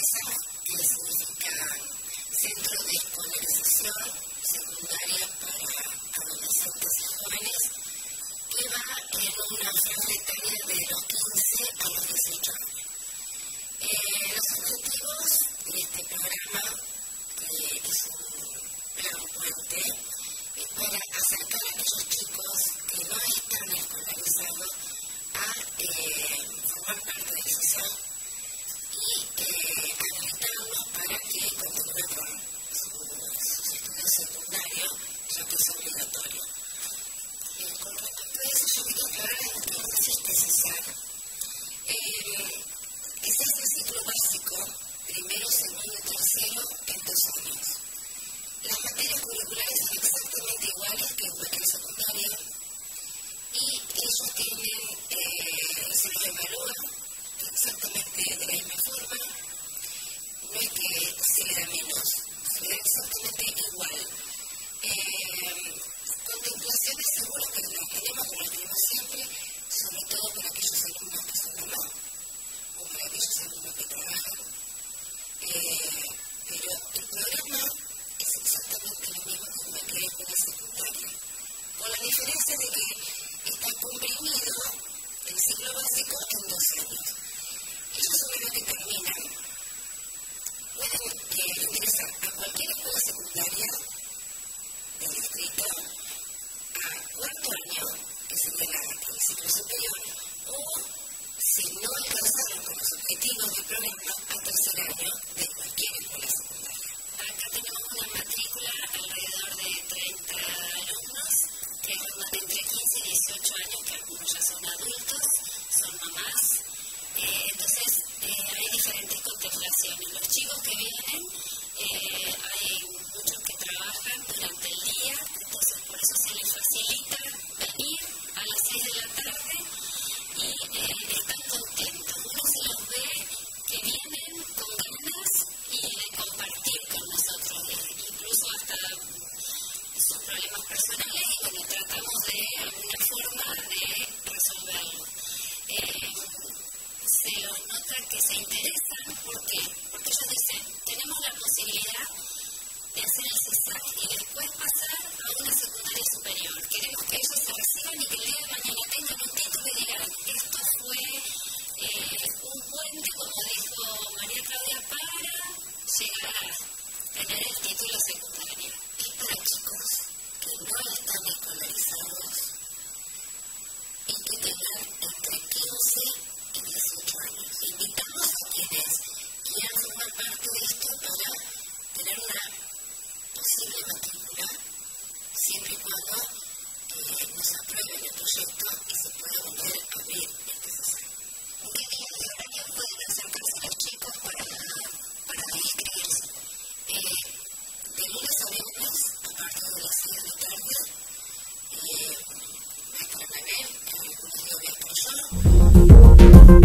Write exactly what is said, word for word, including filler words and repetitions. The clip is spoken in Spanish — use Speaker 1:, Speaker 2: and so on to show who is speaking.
Speaker 1: que significa Centro de Escolarización Secundaria para Adolescentes y Jóvenes, que va en una franja etaria de los quince a los dieciocho años. Eh, los objetivos de este programa, que es un gran puente, es para acercar a aquellos chicos que no están escolarizados a eh, formar parte del social y eh, habilitarlos para que continúen con su, sus estudios secundarios, ya que es obligatorio. Eh, con respecto a eso, yo quiero aclarar que no existe CESAR. Eh, ese es el ciclo básico, primero, segundo y tercero, en dos años. Las materias curriculares son exactamente iguales que en cualquier secundaria y ellos tienen, eh, se los evalúa exactamente de la misma forma, no es que se le da menos, se le da exactamente igual. Eh, contemplaciones seguro que las tenemos, como las tenemos siempre, sobre todo para aquellos alumnos que son mamás o para aquellos alumnos que trabajan, eh, pero el programa es exactamente lo mismo que en cualquier escuela secundaria, con la diferencia de que está comprimido el ciclo básico en dos años. Ellos una vez que terminan, pueden eh, ingresar a cualquier escuela secundaria del distrito a cuarto año, que sería la, el ciclo superior, o si no alcanzaron con los objetivos del programa, a tercer año de cualquier escuela secundaria. Acá tenemos una matrícula alrededor de treinta alumnos que rondan entre quince y dieciocho años, que algunos ya son adultos, son mamás. Eh, entonces, eh, hay diferentes contemplaciones. Los chicos que vienen, eh, hay muchos que trabajan durante el día, entonces por eso se les facilita venir a las seis de la tarde y eh, están contentos. Uno se los ve que vienen con ganas y de compartir con nosotros, eh, incluso hasta sus problemas personales, y bueno, tratamos de alguna forma de resolverlo. Eh, se los nota que se interesan, ¿por qué? Porque ellos dicen, tenemos la posibilidad de hacer el CESAC y después pasar a una secundaria superior. Queremos que ellos se reciban y que el día de mañana tengan un título y digan, esto fue eh, un puente, como dijo María Claudia, para llegar a tener el título secundario. Es para chicos que no están escolarizados y que tengan entre quince y dieciocho años. Invitamos a quienes quieran formar parte de esto para tener una posible matrícula, siempre y cuando eh, nos aprueben el proyecto y se pueda volver a abrir este CESAR. ¿En qué días de horario pueden acercarse los chicos para, para inscribirse? Eh, de lunes a viernes, a partir de las seis de la tarde, eh, maestra Manuel, algunos días voy a estar yo.